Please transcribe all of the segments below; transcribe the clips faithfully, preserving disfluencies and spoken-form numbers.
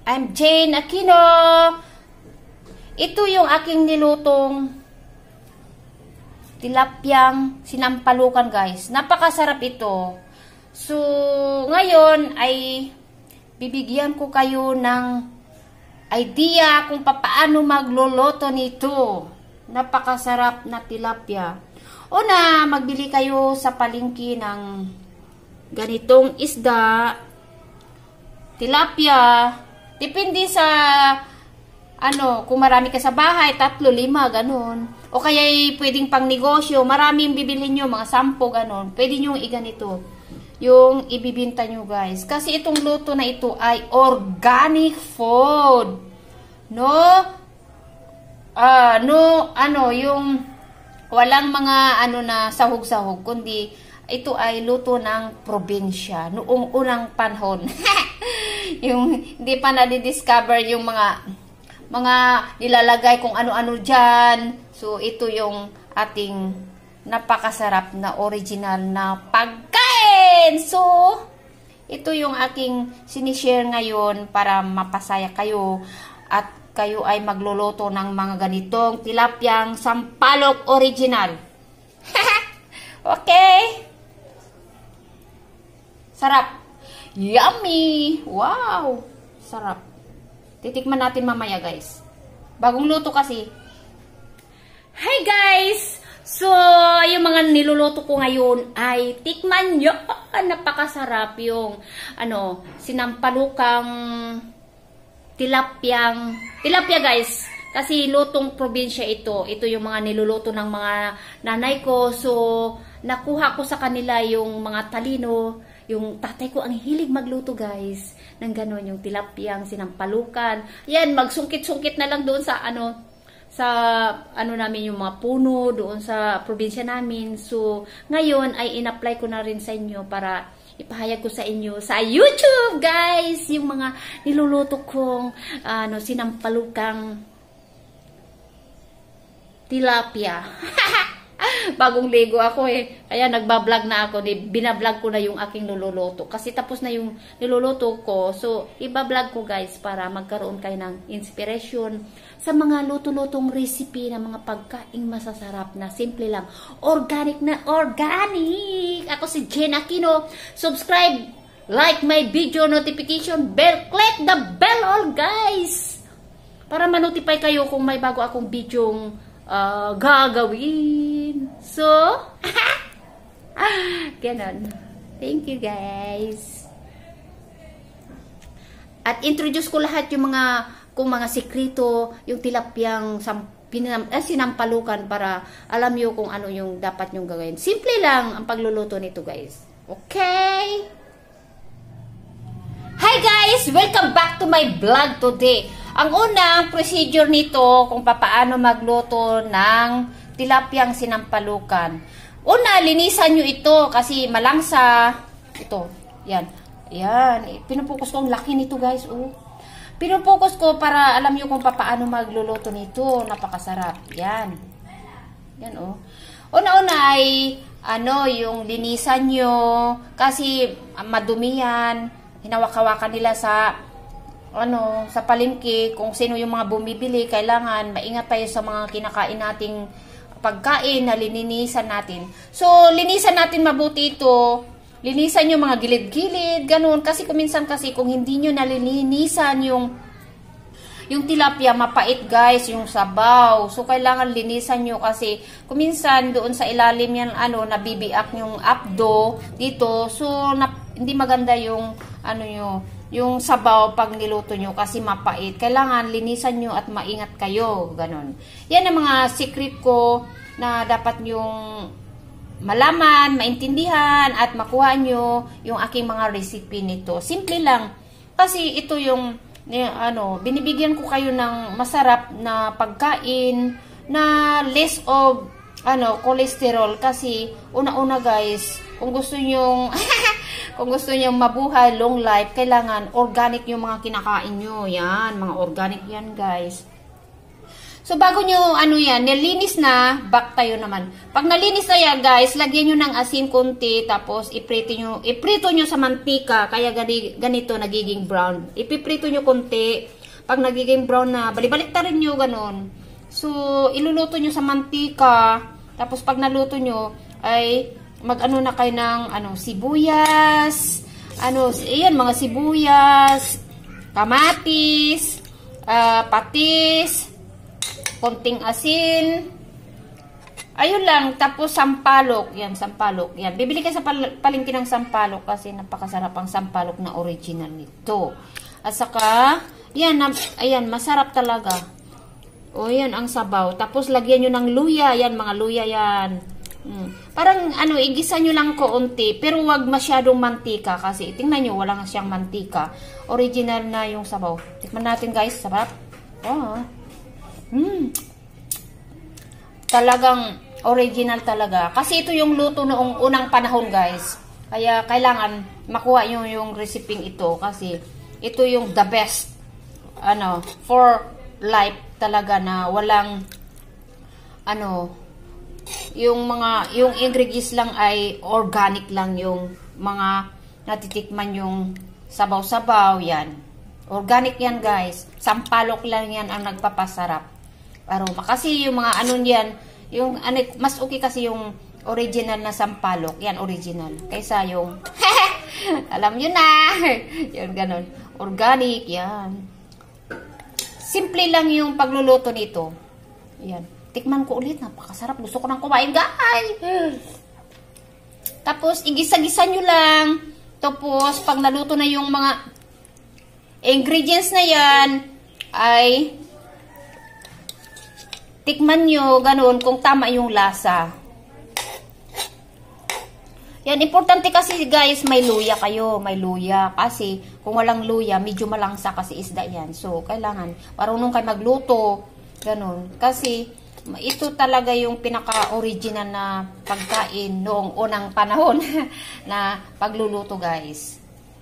I'm Jane Aquino. Ito yung aking nilutong tilapyang sinampalukan, guys. Napakasarap ito. So, ngayon ay bibigyan ko kayo ng idea kung paano magluluto nito. Napakasarap na tilapia. Una, magbili kayo sa palengke ng ganitong isda, tilapia. Depende sa ano, kung marami ka sa bahay, tatlo, lima, ganun. O kaya pwedeng pang negosyo, maraming bibilhin nyo, mga sampo, ganun. Pwede nyo iganito, yung ibibinta nyo, guys. Kasi itong luto na ito ay organic food. No? Ah, uh, no, ano, yung walang mga ano na sahog-sahog, kundi ito ay luto ng probinsya noong unang panahon. Yung hindi pa na-discover yung mga mga nilalagay kung ano-ano dyan. So, ito yung ating napakasarap na original na pagkain. So, ito yung aking sinishare ngayon para mapasaya kayo at kayo ay magluluto ng mga ganitong tilapyang sampalok original. Okay? Sarap. Yummy! Wow! Sarap. Titikman natin mamaya, guys. Bagong luto kasi. Hi, guys! So, yung mga niluluto ko ngayon ay tikman nyo. Napakasarap yung ano, sinampalukang tilapyang tilapia, guys. Kasi lutong probinsya ito. Ito yung mga niluluto ng mga nanay ko. So, nakuha ko sa kanila yung mga talino. Yung tatay ko ang hilig magluto, guys, ng gano'n, yung tilapyang sinampalukan. Yan, magsungkit-sungkit na lang doon sa ano, sa ano namin, yung mga puno doon sa probinsya namin. So, ngayon ay in-apply ko na rin sa inyo para ipahayag ko sa inyo sa YouTube, guys, yung mga niluluto kong ano, sinampalukang tilapia. Bagong ligo ako eh. Kaya nagbablog na ako. Binablog ko na yung aking niluluto. Kasi tapos na yung niluluto ko. So, ibablog ko, guys, para magkaroon kayo ng inspiration sa mga luto-lutong recipe ng mga pagkaing masasarap na simple lang. Organic na organic. Ako si Jane Aquino. Subscribe, like my video, notification bell, click the bell all, guys. Para ma-notify kayo kung may bago akong videong Uh, gagawin. So, ganon. Thank you, guys. At introduce ko lahat yung mga, kung mga sekreto, yung tilapyang sam, pinam, eh, sinampalukan para alam nyo kung ano yung dapat nyong gawin. Simple lang ang pagluluto nito, guys. Okay? Hi, guys! Welcome back to my vlog today. Ang unang procedure nito kung paano magluto ng tilapyang sinampalukan. Una, linisan nyo ito kasi malangsa. Ito, yan. Yan. Pinupokus ko, ang laki nito, guys. Oh. Pinupokus ko para alam nyo kung paano magluluto nito. Napakasarap. Yan. Yan, oh. Una-una ay, ano, yung linisan nyo kasi madumi yan. Hinawak-hawakan nila sa ano, sa palengke, kung sino yung mga bumibili, kailangan maingat tayo sa mga kinakain nating pagkain na lininisan natin. So, linisan natin mabuti ito. Linisan yung mga gilid-gilid, ganun. Kasi kuminsan kasi kung hindi nyo nalilinisan yung yung tilapia, mapait, guys, yung sabaw. So, kailangan linisan nyo kasi kuminsan doon sa ilalim yan, ano, nabibiak yung abdo dito. So, na, hindi maganda yung ano nyo, yung sabaw pag niluto nyo kasi mapait. Kailangan linisan nyo at maingat kayo. Ganon. Yan ang mga secret ko na dapat yung malaman, maintindihan at makuha nyo yung aking mga recipe nito. Simple lang. Kasi ito yung ano, binibigyan ko kayo ng masarap na pagkain na less of ano, cholesterol kasi una-una, guys, kung gusto nyo kung gusto nyo mabuhay, long life, kailangan organic yung mga kinakain nyo. Yan, mga organic yan, guys. So, bago nyo, ano yan, nilinis na, back tayo naman. Pag nalinis na yan, guys, lagyan nyo ng asin konti, tapos iprito nyo, iprito nyo sa mantika, kaya gani, ganito, nagiging brown. Ipiprito nyo konti, pag nagiging brown na, balibalik ta rin nyo, ganon. So, iluluto nyo sa mantika, tapos pag naluto nyo, ay, mag-ano na kayo ng, ano, sibuyas, ano, ayan, mga sibuyas, kamatis, uh, patis, konting asin. Ayun lang. Tapos sampalok. Yan, sampalok. Yan. Bibili kayo sa pal palengke ng sampalok kasi napakasarap ang sampalok na original nito. At saka, yan, ayan, masarap talaga. O, yan ang sabaw. Tapos lagyan nyo ng luya. Yan, mga luya yan. Hmm. Parang, ano, igisa nyo lang koonti. Pero wag masyadong mantika kasi, tingnan nyo, wala nga siyang mantika. Original na yung sabaw. Tikman natin, guys. Sarap. Oh, Hmm. Talagang original talaga. Kasi ito yung luto noong unang panahon, guys. Kaya kailangan makuha nyo yung recipe ito kasi ito yung the best ano for life talaga na walang ano yung mga yung ingredients lang ay organic lang yung mga natitikman yung sabaw-sabaw yan. Organic yan, guys. Sampalok lang yan ang nagpapasarap. Aroma. Kasi yung mga ano yan, yung ano, mas okay kasi yung original na sampalok. Yan, original. Kaysa yung, alam nyo na. Yan, ganun. Organic, yan. Simple lang yung pagluluto nito. Yan. Tikman ko ulit. Napakasarap. Gusto ko nang kumain, guys. Tapos, igisa-gisa nyo lang. Tapos, pag naluto na yung mga ingredients na yan, ay tikman nyo, ganun, kung tama yung lasa. Yan, importante kasi guys, may luya kayo, may luya. Kasi, kung walang luya, medyo malangsa kasi isda yan. So, kailangan, marunong kayo magluto, ganun. Kasi, ito talaga yung pinaka-original na pagkain noong unang panahon na pagluluto, guys.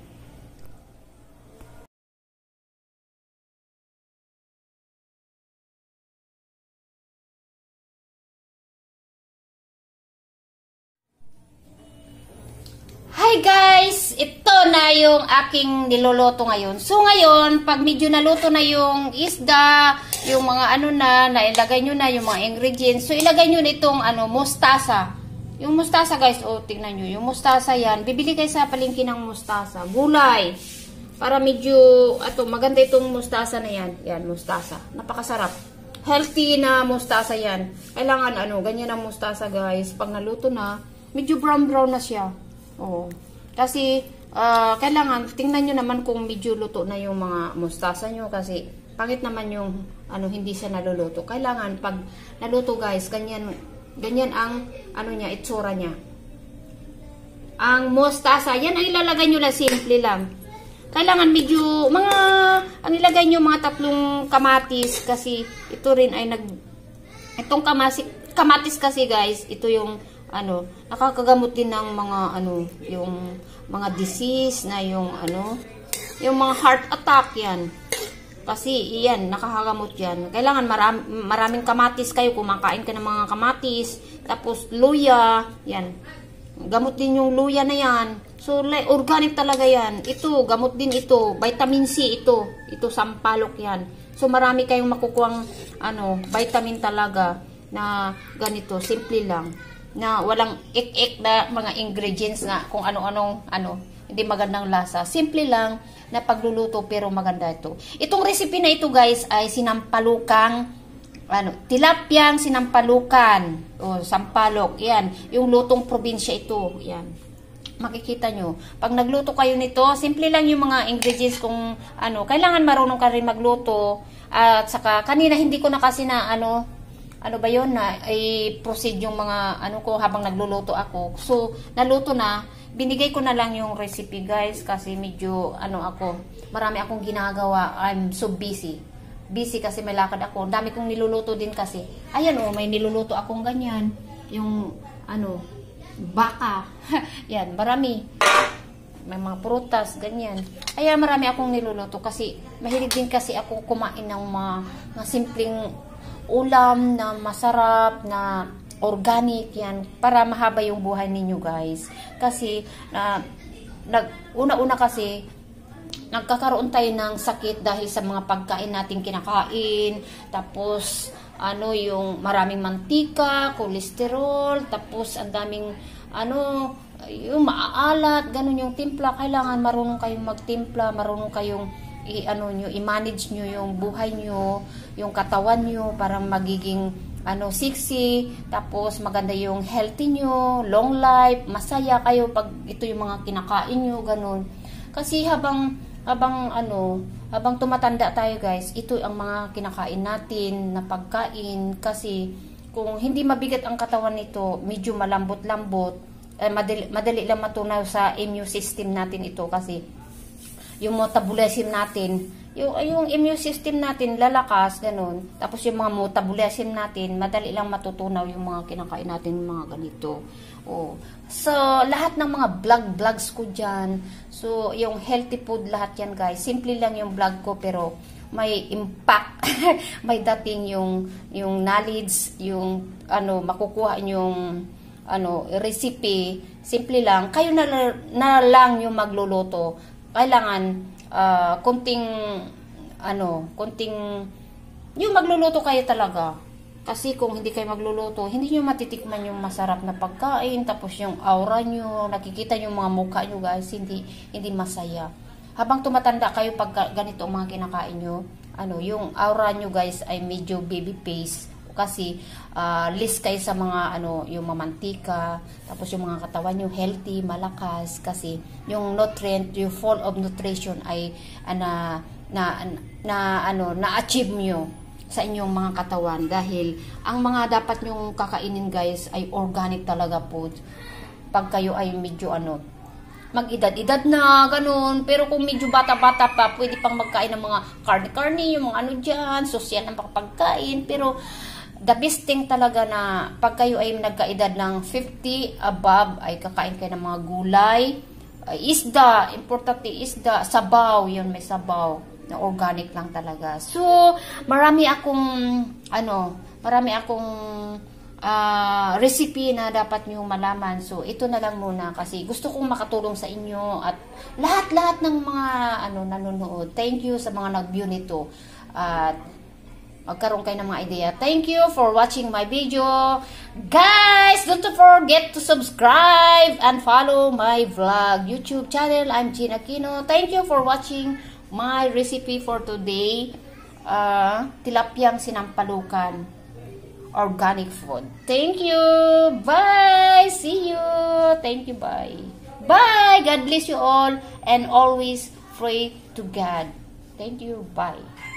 Hi guys! Ito na yung aking niluluto ngayon. So ngayon, pag medyo naluto na yung isda, yung mga ano na, nailagay nyo na yung mga ingredients. So ilagay nyo na itong ano, mustasa. Yung mustasa guys, oh tingnan nyo. Yung mustasa yan, bibili kayo sa palengke ng mustasa. Gulay. Para medyo, ato, maganda itong mustasa na yan. Yan, mustasa. Napakasarap. Healthy na mustasa yan. Kailangan ano, ganyan ang mustasa guys. Pag naluto na, medyo brown brown na siya. Oo. Kasi, uh, kailangan, tingnan nyo naman kung medyo luto na yung mga mustasa nyo. Kasi, pangit naman yung, ano, hindi siya naluluto. Kailangan, pag naluto guys, ganyan, ganyan ang, ano niya, itsura niya. Ang mustasa, yan ang ilalagay nyo lang, simple lang. Kailangan medyo, mga, ang ilagay nyo mga tatlong kamatis. Kasi, ito rin ay nag, itong kamatis, kamatis kasi guys, ito yung, ano, nakakagamot din ng mga ano, yung mga disease na yung ano, yung mga heart attack yan. Kasi iyan, nakakagamot yan. Kailangan maram, maraming kamatis kayo, kumakain ka ng mga kamatis, tapos luya, yan. Gamot din yung luya na yan. So, organic talaga yan. Ito, gamot din ito. Vitamin C ito. Ito, sampalok yan. So, marami kayong makukuhang ano, vitamin talaga na ganito, simple lang. Na walang ik-ik na mga ingredients na kung ano-anong ano, hindi magandang lasa. Simple lang na pagluluto pero maganda ito. Itong recipe na ito guys ay sinampalukang ano, tilapyang sinampalukan o sampalok. Yan, yung lutong probinsya ito. Yan. Makikita nyo. Pag nagluto kayo nito, simple lang yung mga ingredients kung ano, kailangan marunong ka rin magluto. At saka kanina hindi ko na kasi na ano ano ba yun na i-proceed yung mga ano ko habang nagluluto ako. So, naluto na, binigay ko na lang yung recipe guys kasi medyo ano ako, marami akong ginagawa. I'm so busy. Busy kasi may lakad ako. Dami kong niluluto din kasi. Ayan oh, may niluluto akong ganyan. Yung ano, baka. Yan, marami. May mga prutas, ganyan. Ayan, marami akong niluluto kasi mahilig din kasi ako kumain ng mga, mga simpleng ulam na masarap, na organic yan, para mahaba yung buhay ninyo guys. Kasi, na, nag, una-una kasi, nagkakaroon tayo ng sakit dahil sa mga pagkain natin kinakain, tapos, ano, yung maraming mantika, kolesterol, tapos, ang daming, ano, yung maaalat, ganun yung timpla. Kailangan marunong kayong magtimpla, marunong kayong i, ano nyo, i-manage nyo yung buhay nyo, yung katawan nyo, para magiging ano, sexy, tapos maganda yung healthy nyo, long life, masaya kayo pag ito yung mga kinakain nyo, ganun. Kasi habang, habang ano, habang tumatanda tayo guys, ito ang mga kinakain natin na pagkain, kasi kung hindi mabigat ang katawan nito, medyo malambot-lambot, eh, madali, madali lang matunaw sa immune system natin ito, kasi yung metabolism natin, yung, yung immune system natin lalakas, ganun. Tapos yung mga metabolism natin, madali lang matutunaw yung mga kinakain natin, mga ganito. Oh. So, lahat ng mga vlog-vlogs ko dyan, so, yung healthy food, lahat yan guys. Simple lang yung vlog ko, pero may impact, may dating yung, yung knowledge, yung, ano, makukuha yung, ano, recipe. Simple lang. Kayo na, na lang yung magluluto. Kailangan, uh, kunting, ano, kunting, yung magluluto kayo talaga. Kasi kung hindi kayo magluluto, hindi nyo matitikman yung masarap na pagkain, tapos yung aura nyo, nakikita nyo mga mukha nyo guys, hindi, hindi masaya. Habang tumatanda kayo pag ganito ang mga kinakain nyo, ano, yung aura nyo guys ay medyo baby face. Kasi uh, list kayo sa mga ano, yung mamantika, tapos yung mga katawan nyo healthy, malakas, kasi yung nutrient, yung full of nutrition ay uh, na, na, na ano, na-achieve nyo sa inyong mga katawan, dahil ang mga dapat nyong kakainin guys ay organic talaga po. Pag kayo ay medyo ano, mag-edad-edad na, ganun. Pero kung medyo bata-bata pa, pwede pang magkain ng mga karne-karne, yung mga ano dyan, social ng pagkain. Pero the best thing talaga na pag kayo ay nagkaedad ng fifty above, ay kakain kayo ng mga gulay, uh, isda, importante isda, sabaw, yun, may sabaw, na organic lang talaga. So, marami akong, ano, marami akong uh, recipe na dapat nyo malaman. So, ito na lang muna, kasi gusto kong makatulong sa inyo, at lahat-lahat ng mga, ano, nanonood. Thank you sa mga nag-view nito. At, uh, magkaroon kayo ng mga idea. Thank you for watching my video. Guys, don't forget to subscribe and follow my vlog YouTube channel. I'm Jean Aquino. Thank you for watching my recipe for today. Uh, tilapyang sinampalukan. Organic food. Thank you. Bye. See you. Thank you. Bye. Bye. God bless you all, and always pray to God. Thank you. Bye.